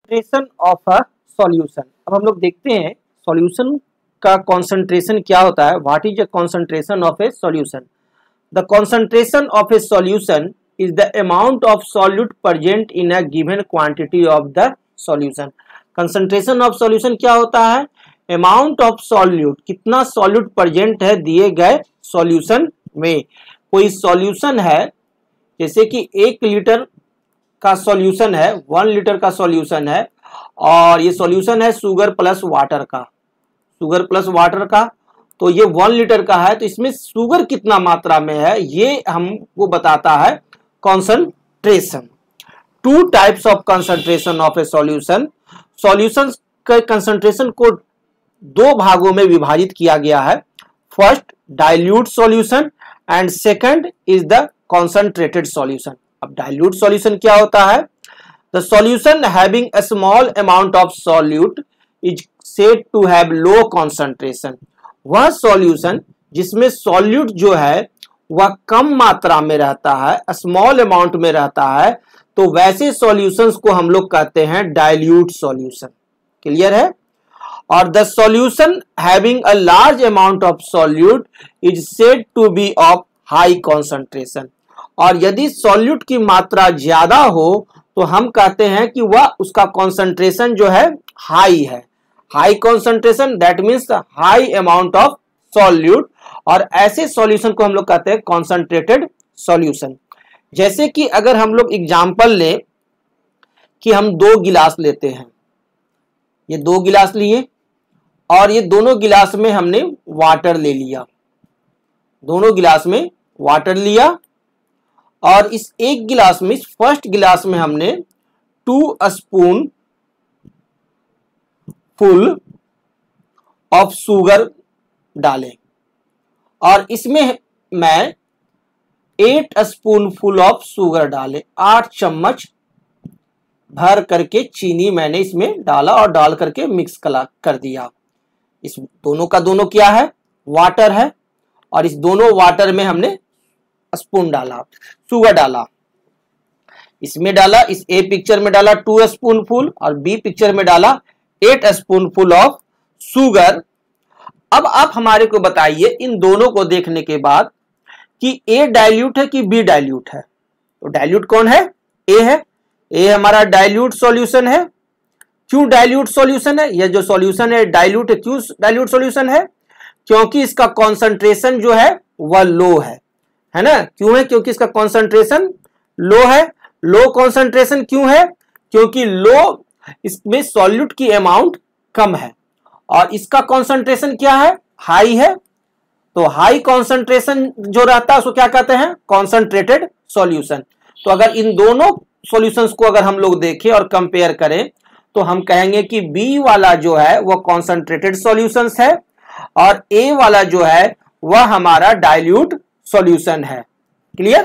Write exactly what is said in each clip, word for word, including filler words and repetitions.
Concentration of a solution. अब हम लोग देखते हैं सॉल्यूशन का कंसंट्रेशन क्या होता है। What is the concentration of a solution? The concentration of a solution is the amount of solute present in a given quantity of the solution. Concentration of solution क्या होता है? अमाउंट ऑफ सॉल्यूट, कितना solute present है दिए गए solution में। कोई solution है, जैसे कि एक लीटर का सॉल्यूशन है, वन लीटर का सॉल्यूशन है, और ये सॉल्यूशन है शुगर प्लस वाटर का, शुगर प्लस वाटर का, तो ये वन लीटर का है, तो इसमें शुगर कितना मात्रा में है ये हमको बताता है concentration. Two types of concentration of a solution. Solution के कंसंट्रेशन को दो भागों में विभाजित किया गया है। First dilute solution and second is the concentrated solution. अब डाइल्यूट सॉल्यूशन क्या होता है? The solution having a small amount of solute is said to have low concentration. वह सॉल्यूशन जिसमें सॉल्यूट जो है वह कम मात्रा में रहता है, स्मॉल अमाउंट में रहता है, तो वैसे सॉल्यूशंस को हम लोग कहते हैं डाइल्यूट सॉल्यूशन। क्लियर है? और the solution having a large amount of solute is said to be of high concentration. और यदि सॉल्यूट की मात्रा ज्यादा हो तो हम कहते हैं कि वह उसका कंसंट्रेशन जो है हाई है। High concentration that means high amount of solute, और ऐसे सॉल्यूशन को हम लोग कहते हैं कंसंट्रेटेड सॉल्यूशन। जैसे कि अगर हम लोग एग्जांपल लें कि हम दो गिलास लेते हैं, ये दो गिलास लिए और ये दोनों गिलास में हमने वाटर ले लिया, दोनों गिलास में वाटर लिया, और इस एक गिलास में, इस फर्स्ट गिलास में हमने two spoonful of sugar डाले, और इसमें मैं eight spoonful of sugar डाले, आठ चम्मच भर करके चीनी मैंने इसमें डाला और डाल करके मिक्स कर दिया। इस दोनों का दोनों क्या है? वाटर है, और इस दोनों वाटर में हमने स्पून डाला, शुगर डाला, इसमें डाला, इस ए पिक्चर में डाला टू स्पून फुल और बी पिक्चर में डाला eight spoonful of sugar. अब आप हमारे को बताइए इन दोनों को देखने के बाद कि ए डाइल्यूट है कि बी डाइल्यूट है। तो डाइल्यूट कौन है? ए है। ए हमारा डाइल्यूट सॉल्यूशन है। क्यों डाइल्यूट सॉल्यूशन है? यह जो सॉल्यूशन है डाइल्यूट है। क्यों डाइल्यूट सॉल्यूशन है? क्योंकि इसका कॉन्सेंट्रेशन जो है वह लो है, है ना? क्यों है? क्योंकि इसका कॉन्सेंट्रेशन लो है। लो कॉन्सेंट्रेशन क्यों है? क्योंकि लो, इसमें सॉल्यूट की अमाउंट कम है, और इसका कॉन्सेंट्रेशन क्या है? हाई है। तो हाई कॉन्सेंट्रेशन जो रहता है उसको क्या कहते हैं? Concentrated solution. तो अगर इन दोनों सॉल्यूशंस को अगर हम लोग देखें और कंपेयर करें तो हम कहेंगे कि बी वाला जो है वह कॉन्सेंट्रेटेड सॉल्यूशंस है, और ए वाला जो है वह हमारा डाइल्यूट सॉल्यूशन है। Clear?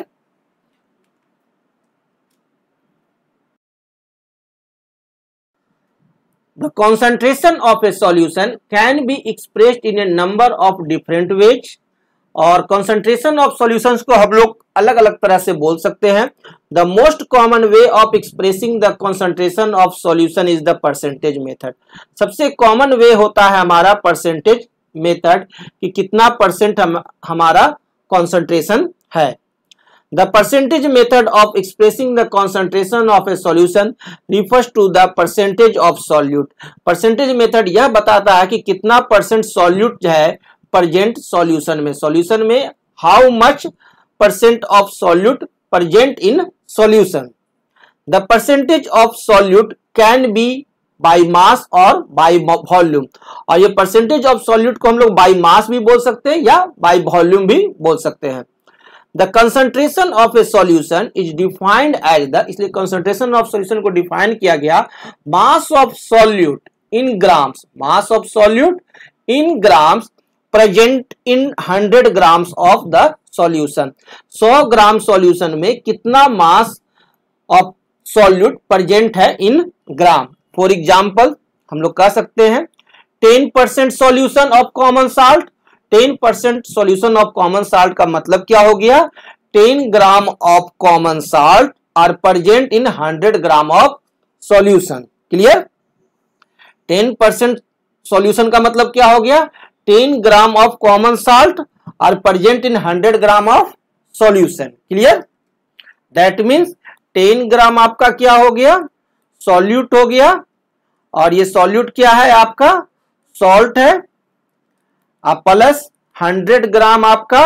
The concentration of a solution can be expressed in a number of different ways। और concentration of solutions को हम लोग अलग अलग तरह से बोल सकते हैं। The most common way of expressing the concentration of solution is the percentage method। सबसे common way होता है हमारा percentage method, कि कितना परसेंट हम हमारा concentration है। The percentage method of expressing the concentration of a solution refers to the percentage of solute। percentage method यह बताता है कि कितना परसेंट solute जो है present solution में, solution में how much percent of solute present in solution। The percentage of solute can be by mass और by volume। और ये percentage of solute को हम लोग by mass भी बोल सकते हैं या by volume भी बोल सकते हैं। The concentration of a solution is defined as the, इसलिए concentration of solution को define किया गया mass of solute in grams, mass of solute in grams present in hundred grams of the solution। सौ ग्राम solution में कितना mass of solute present है in gram। For example हम लोग कह सकते हैं ten percent solution of common salt। Ten percent solution of common salt का मतलब क्या हो गया? Ten gram of common salt are present in hundred gram of solution. Clear. Ten percent solution का मतलब क्या हो गया, ten gram of common salt are present in hundred gram of solution. Clear, that means ten gram आपका क्या हो गया, solute हो गया, और ये सॉल्यूट क्या है आपका, सॉल्ट है, आप प्लस हंड्रेड ग्राम आपका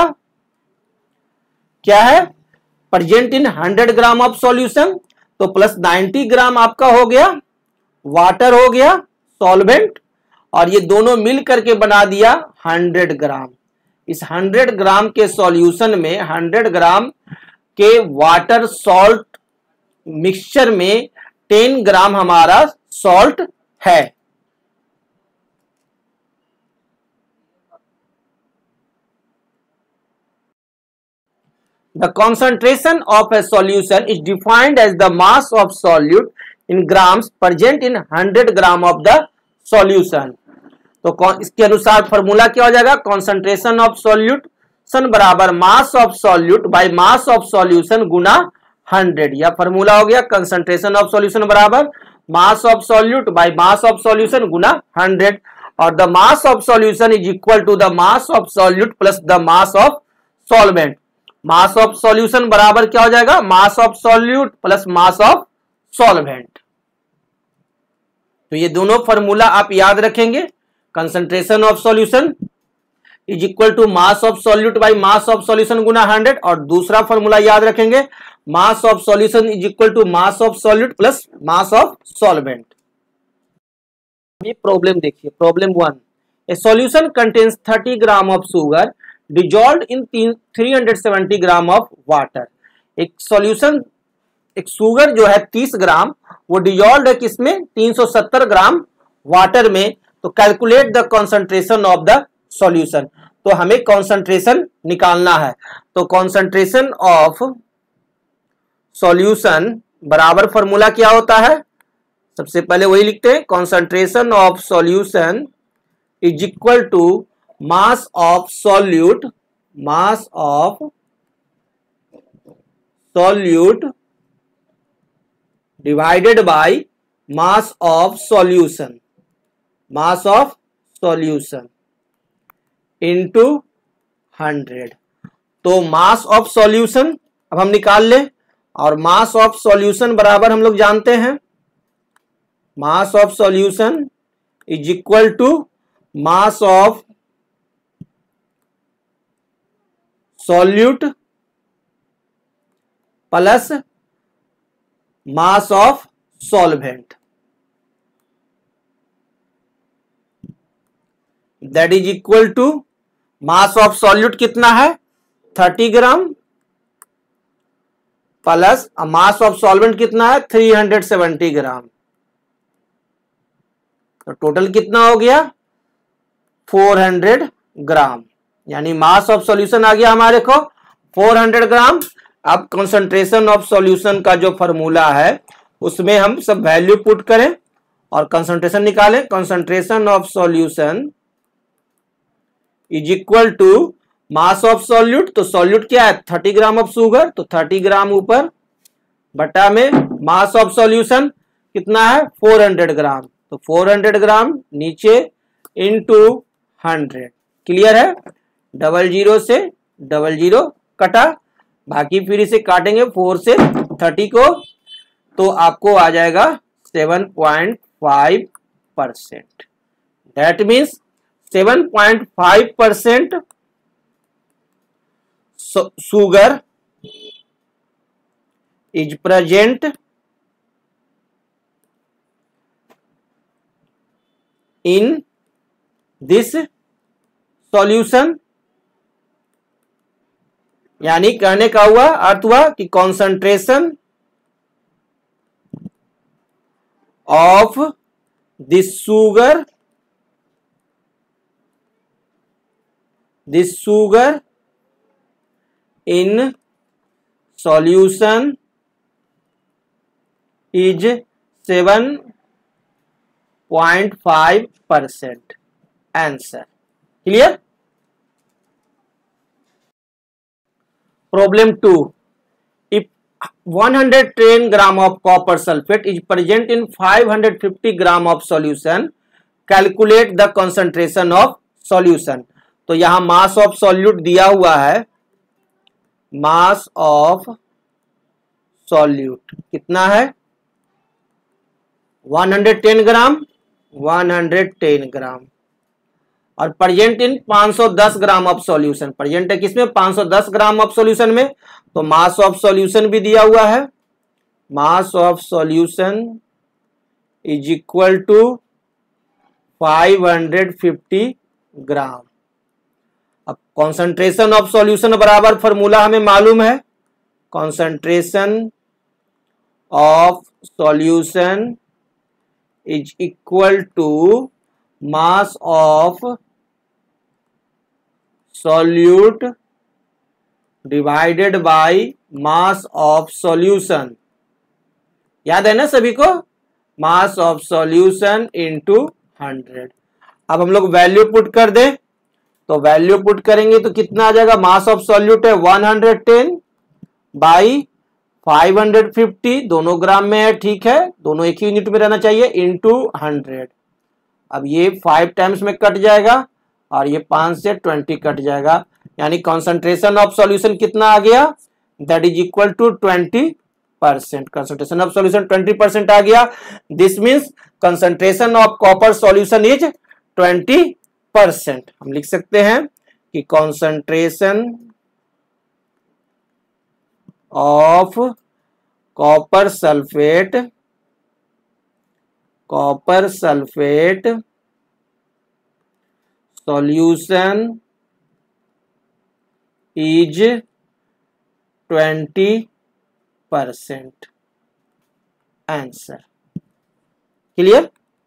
क्या है, present in hundred gram of solution, तो प्लस नाइंटी ग्राम आपका हो गया वाटर हो गया सॉल्वेंट, और ये दोनों मिल करके बना दिया हंड्रेड ग्राम। इस हंड्रेड ग्राम के सॉल्यूशन में हंड्रेड ग्राम के वाटर सॉल्ट मिक्सचर में टेन ग्राम हमारा सॉल्ट है। The concentration of a solution is defined as the mass of solute in grams present in hundred gram of the solution। तो इसके अनुसार formula क्या हो जाएगा, कॉन्सेंट्रेशन ऑफ सॉल्यूशन बराबर mass of solute by mass of solution गुना hundred. या formula हो गया कंसंट्रेशन ऑफ सॉल्यूशन बराबर mass of solute by mass of solution गुना हंड्रेड, और the mass of solution is equal to the mass of solute plus the mass of solvent. Mass of solution बराबर क्या हो जाएगा, mass of solute plus mass of solvent. तो ये दोनों formula आप याद रखेंगे, concentration of solution is equal to mass of solute by mass of solution गुना हंड्रेड, और दूसरा फॉर्मूला याद रखेंगे mass of solution is equal to mass of solute plus mass of solvent. ये प्रॉब्लम देखिए, problem one, a solution contains thirty gram of sugar dissolved in three hundred seventy gram of water. एक solution, एक sugar जो है तीस ग्राम, वो dissolved है किसमें, तीन सौ सत्तर ग्राम वाटर में। तो calculate the concentration of the solution, तो हमें कॉन्सेंट्रेशन निकालना है। तो कॉन्सेंट्रेशन ऑफ सॉल्यूशन बराबर फॉर्मूला क्या होता है, सबसे पहले वही लिखते हैं, concentration of solution is equal to mass of solute, mass of solute divided by mass of solution, mass of solution into hundred. तो मास ऑफ सॉल्यूशन अब हम निकाल ले, और मास ऑफ सॉल्यूशन बराबर हम लोग जानते हैं, mass of solution is equal to mass of solute plus mass of solvent, that is equal to mass of solute कितना है thirty gram plus mass of solvent कितना है थ्री हंड्रेड सेवेंटी ग्राम, तो टोटल कितना हो गया फोर हंड्रेड ग्राम, यानी मास of solution आ गया हमारे को फोर हंड्रेड ग्राम। अब कंसंट्रेशन ऑफ सॉल्यूशन का जो फॉर्मूला है उसमें हम सब वैल्यू पुट करें और कंसंट्रेशन निकालें। Concentration of solution is equal to mass of solute, तो सॉल्यूट क्या है थर्टी ग्राम ऑफ शुगर, तो थर्टी ग्राम ऊपर बटा में मास ऑफ सॉल्यूशन कितना है फोर हंड्रेड ग्राम, तो फोर हंड्रेड ग्राम नीचे इनटू हंड्रेड। क्लियर है, डबल जीरो से डबल जीरो कटा, बाकी फिर इसे काटेंगे फोर से थर्टी को, तो आपको आ जाएगा seven point five percent. That means seven point five percent sugar is present in this solution, यानी कहने का हुआ अर्थ हुआ कि concentration of this sugar this sugar in solution is seven point five percent. Answer clear. Problem two, if one hundred ten gram of copper sulfate is present in five hundred fifty gram of solution. Calculate the concentration of solution. तो यहां mass of solute दिया हुआ है, mass of solute कितना है one hundred ten ग्राम, one hundred ten gram, और present in five hundred ten gram of solution. Present है किसमें? five hundred ten gram of solution में. तो मास ऑफ सॉल्यूशन भी दिया हुआ है, mass of solution is equal to five hundred fifty gram. अब कॉन्सेंट्रेशन ऑफ सॉल्यूशन बराबर फॉर्मूला हमें मालूम है, concentration of solution is equal to mass of solute divided by mass of solution. याद है ना सभी को? Mass of solution into hundred. अब हम लोग वैल्यू पुट कर दें, तो वैल्यू पुट करेंगे तो कितना आ जाएगा? मास ऑफ सॉल्यूट है one hundred ten by five hundred fifty, दोनों ग्राम में है, ठीक है, दोनों एक ही यूनिट में रहना चाहिए, इंटू हंड्रेड. अब ये फाइव टाइम्स में कट जाएगा और ये पांच से ट्वेंटी कट जाएगा, यानी कॉन्सेंट्रेशन ऑफ सॉल्यूशन कितना आ गया? That is equal to twenty percent. Concentration of solution twenty percent आ गया. This means concentration of copper solution is twenty percent. हम लिख सकते हैं कि concentration of copper sulphate copper sulphate solution is twenty percent. Answer clear?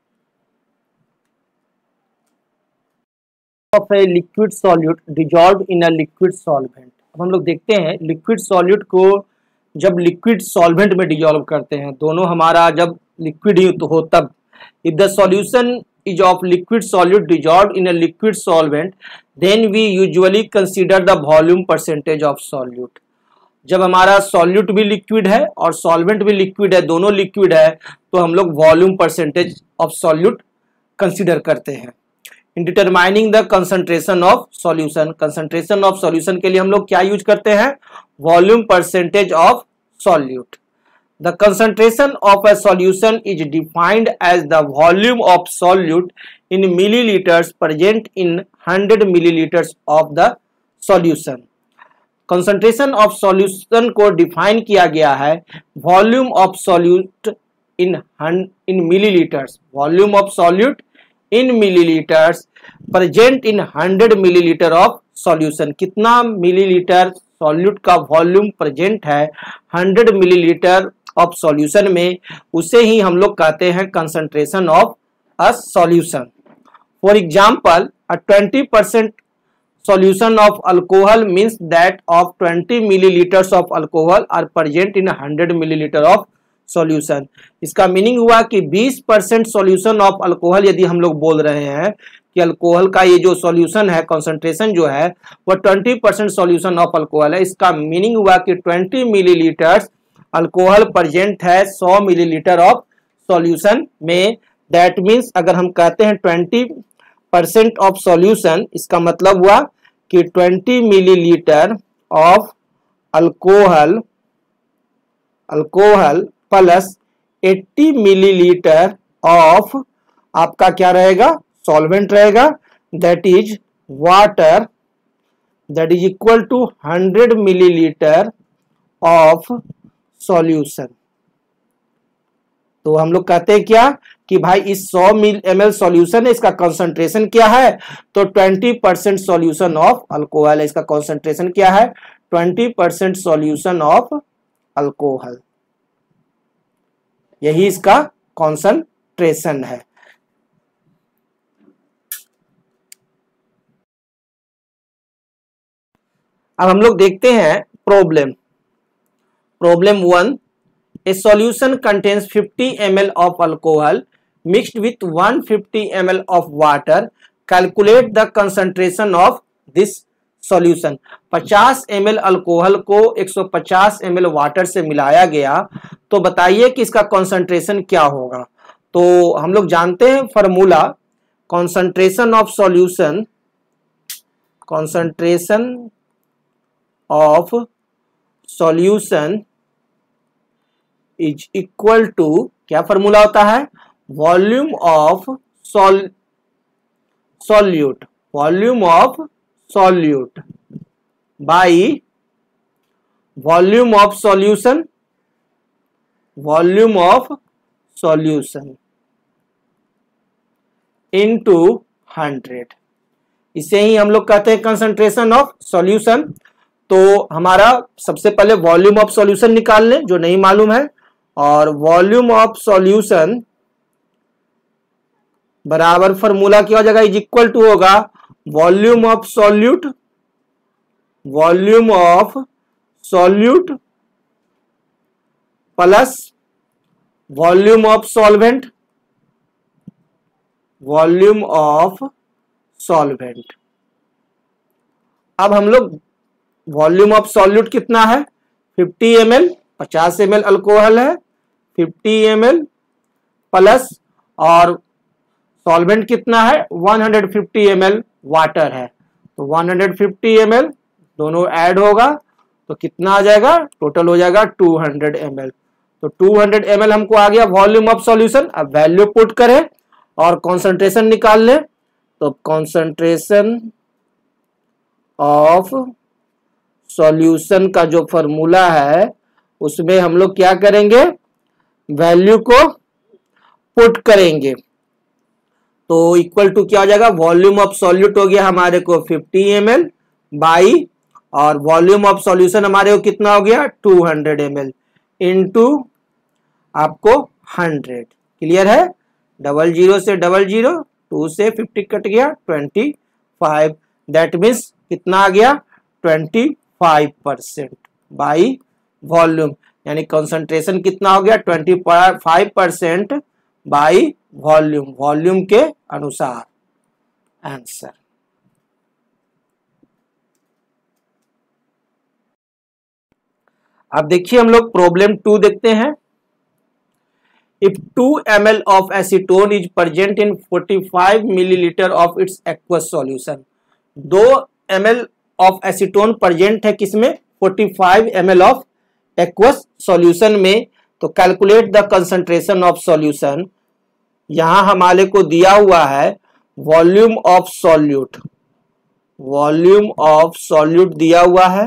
Of a liquid solute dissolve in a liquid solvent. अब हम लोग देखते हैं लिक्विड सॉल्यूट को जब लिक्विड सॉल्वेंट में डिजॉल्व करते हैं, दोनों हमारा जब लिक्विड ही तो हो तब. If the solution is of liquid solute dissolved in a liquid solvent, then we usually consider the volume percentage of solute. जब हमारा सॉल्यूट भी लिक्विड है और सॉल्वेंट भी लिक्विड है, दोनों लिक्विड है, तो हम लोग volume percentage of solute consider करते हैं. In determining the concentration of solution, concentration of solution के लिए हम लोग क्या यूज करते हैं? Volume percentage of solute. The concentration of a solution is defined as the volume of solute in milliliters present in one hundred milliliters of the solution. Concentration of solution को define किया गया है volume of solute in in milliliters. Volume of solute in milliliters present in one hundred milliliter of solution. कितना millilitre solute का volume present है hundred millilitre of solution में, उसे ही हम लोग कहते हैं concentration of a solution. For example, a twenty percent solution of alcohol means that of twenty milliliters of alcohol are present in one hundred milliliter of solution. इसका meaning हुआ कि बीस परसेंट सॉल्यूशन ऑफ अल्कोहल यदि हम लोग बोल रहे हैं कि अल्कोहल का ये जो सॉल्यूशन है, कंसंट्रेशन जो है वो twenty percent solution of alcohol है, इसका मीनिंग हुआ कि ट्वेंटी मिलीलीटर्स अल्कोहल प्रेजेंट है सौ मिलीलीटर ऑफ सॉल्यूशन में. दैट मीन्स अगर हम कहते हैं ट्वेंटी परसेंट ऑफ सॉल्यूशन, इसका मतलब हुआ कि twenty millilitre of alcohol alcohol plus अस्सी मिलीलीटर ऑफ आपका क्या रहेगा, सॉल्वेंट रहेगा, that is water, that is equal to hundred millilitre of solution. तो हम लोग कहते हैं क्या कि भाई इस सौ एम एल सॉल्यूशन है, इसका कंसंट्रेशन क्या है, तो twenty percent solution of alcohol है. इसका कंसंट्रेशन क्या है, twenty percent solution of alcohol, यही इसका कंसंट्रेशन है. अब हम लोग देखते हैं problem. Problem one, a solution contains fifty milliliters of alcohol mixed with one hundred fifty milliliters of water. Calculate the concentration of this solution, पचास एम एल अल्कोहल को एक सौ पचास एम एल वाटर से मिलाया गया, तो बताइए कि इसका कॉन्सेंट्रेशन क्या होगा। तो हम लोग जानते हैं formula, concentration of solution, concentration of solution is equal to, क्या फॉर्मूला होता है, volume of sol solute, volume of solute by volume of solution, volume of solution into hundred. इसे ही हम लोग कहते हैं कंसंट्रेशन ऑफ सॉल्यूशन। तो हमारा सबसे पहले वॉल्यूम ऑफ सॉल्यूशन निकाल लें जो नहीं मालूम है, और वॉल्यूम ऑफ सॉल्यूशन बराबर फॉर्मूला क्या हो जाएगा, इज इक्वल टू होगा volume of solute, volume of solute plus volume of solvent, volume of solvent. अब हम लोग वॉल्यूम ऑफ सॉल्यूट कितना है, फिफ्टी एम एल, पचास एम एल अल्कोहल है, फिफ्टी एम एल प्लस और सॉल्वेंट कितना है, one hundred fifty M L water है, तो one hundred fifty M L दोनों ऐड होगा तो कितना आ जाएगा, टोटल हो जाएगा टू हंड्रेड एम एल। तो टू हंड्रेड एम एल हमको आ गया वॉल्यूम ऑफ सॉल्यूशन। अब वैल्यू पुट करें और कॉन्सेंट्रेशन निकाल लें, तो कॉन्सेंट्रेशन ऑफ सॉल्यूशन का जो फॉर्मूला है उसमें हम लोग क्या करेंगे, वैल्यू को पुट करेंगे, तो इक्वल टू क्या हो जाएगा, वॉल्यूम ऑफ सॉल्यूट हो गया हमारे को फिफ्टी एम एल बाई, और वॉल्यूम ऑफ सॉल्यूशन हमारे को कितना हो गया, two hundred M L into आपको हंड्रेड। क्लियर है, डबल जीरो से डबल जीरो, टू से फिफ्टी कट गया, ट्वेंटी फाइव, दैट मीन्स कितना आ गया, twenty five percent by volume, यानी कंसंट्रेशन कितना हो गया, twenty five percent by volume, volume के अनुसार आंसर। अब देखिए हम लोग प्रॉब्लम टू देखते हैं। If two M L of acetone is present in forty five millilitre of its aqueous solution, दो M L of acetone present है किसमें, forty five M L of aqueous solution में, तो calculate the concentration of solution. यहां हमारे को दिया हुआ है volume of solute, volume of solute दिया हुआ है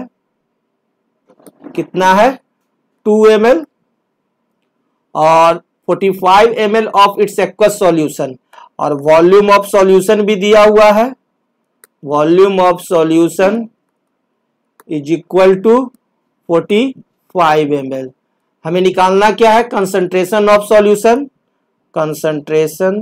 कितना है, टू एम एल, और forty five M L of its aqueous solution, और वॉल्यूम ऑफ सॉल्यूशन भी दिया हुआ है, volume of solution is equal to forty five M L. हमें निकालना क्या है, concentration of solution, concentration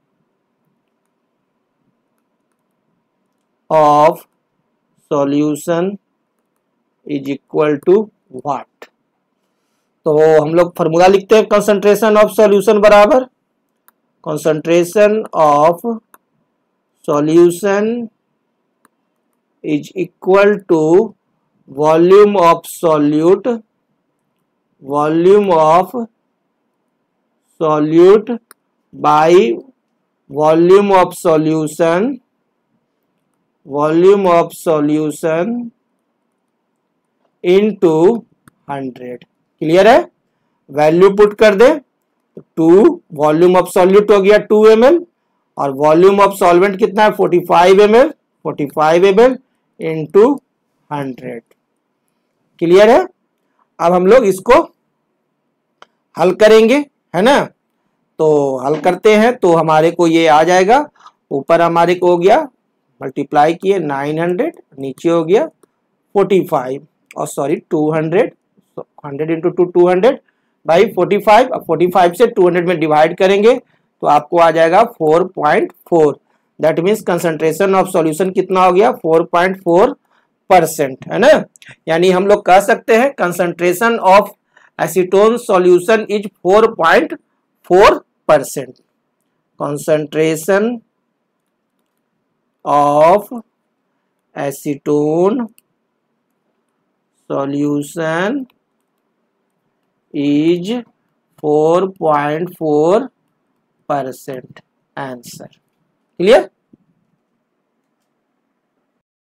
of solution is equal to what. तो हम लोग फॉर्मूला लिखते हैं, कंसंट्रेशन ऑफ सॉल्यूशन बराबर concentration of solution is equal to volume of solute, volume of solute by volume of solution, volume of solution into hundred. Clear है, value put कर दे, to volume of solute हो गया two M L, और volume of solvent कितना है, forty five M L, forty five M L into hundred. Clear है, अब हम लोग इसको हल करेंगे, है ना। तो हल करते हैं तो हमारे को ये आ जाएगा, ऊपर हमारे को हो गया मल्टीप्लाई किए नाइन हंड्रेड, नीचे हो गया फोर्टी फाइव, और sorry two hundred, hundred into two two hundred by forty five, अब फोर्टी फाइव से टू हंड्रेड में डिवाइड करेंगे तो आपको आ जाएगा four point four. That means concentration of solution कितना हो गया, फोर पॉइंट फोर परसेंट, है ना। यानी हम लोग कह सकते हैं concentration of acetone solution is four point four percent. Concentration ऑफ acetone solution is four point four percent. Answer clear.